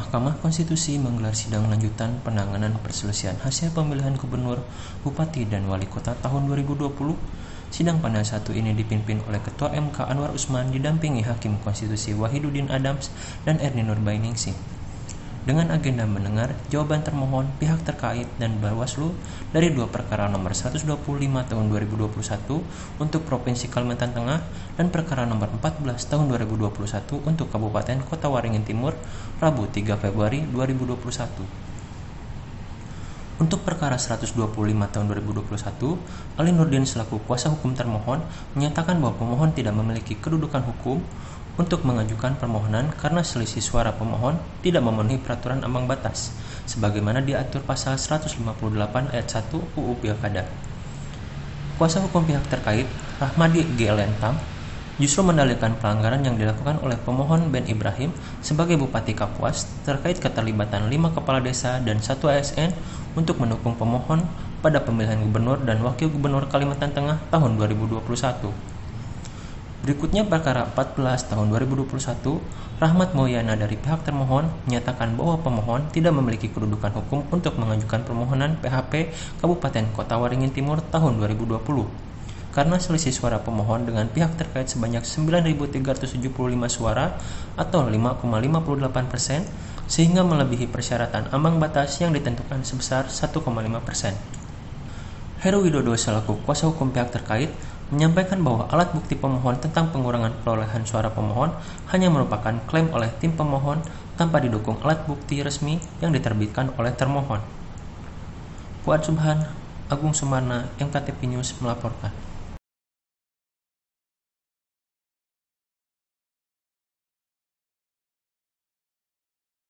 Mahkamah Konstitusi menggelar sidang lanjutan penanganan perselisihan hasil pemilihan gubernur, bupati, dan wali kota tahun 2020. Sidang panel 1 ini dipimpin oleh Ketua MK Anwar Usman didampingi Hakim Konstitusi Wahiduddin Adams dan Ernie Nurbainingsih. Dengan agenda mendengar jawaban termohon, pihak terkait, dan Bawaslu dari 2 perkara nomor 125 tahun 2021 untuk Provinsi Kalimantan Tengah dan perkara nomor 14 tahun 2021 untuk Kabupaten Kota Waringin Timur, Rabu 3 Februari 2021. Untuk perkara 125 tahun 2021, Ali Nurdin selaku kuasa hukum termohon menyatakan bahwa pemohon tidak memiliki kedudukan hukum untuk mengajukan permohonan karena selisih suara pemohon tidak memenuhi peraturan ambang batas, sebagaimana diatur pasal 158 ayat 1 UU Pilkada. Kuasa hukum pihak terkait, Rahmadi G. Lentam, justru mendalilkan pelanggaran yang dilakukan oleh pemohon Ben Ibrahim sebagai Bupati Kapuas terkait keterlibatan 5 kepala desa dan 1 ASN untuk mendukung pemohon pada pemilihan gubernur dan wakil gubernur Kalimantan Tengah tahun 2021. Berikutnya perkara 14 tahun 2021, Rahmat Mulyana dari pihak termohon menyatakan bahwa pemohon tidak memiliki kedudukan hukum untuk mengajukan permohonan PHP Kabupaten Kota Waringin Timur tahun 2020 karena selisih suara pemohon dengan pihak terkait sebanyak 9.375 suara atau 5,58% sehingga melebihi persyaratan ambang batas yang ditentukan sebesar 1,5%. Heru Widodo selaku kuasa hukum pihak terkait menyampaikan bahwa alat bukti pemohon tentang pengurangan perolehan suara pemohon hanya merupakan klaim oleh tim pemohon tanpa didukung alat bukti resmi yang diterbitkan oleh termohon. Fuad Subhan, Agung Sumarna, MKTP News melaporkan.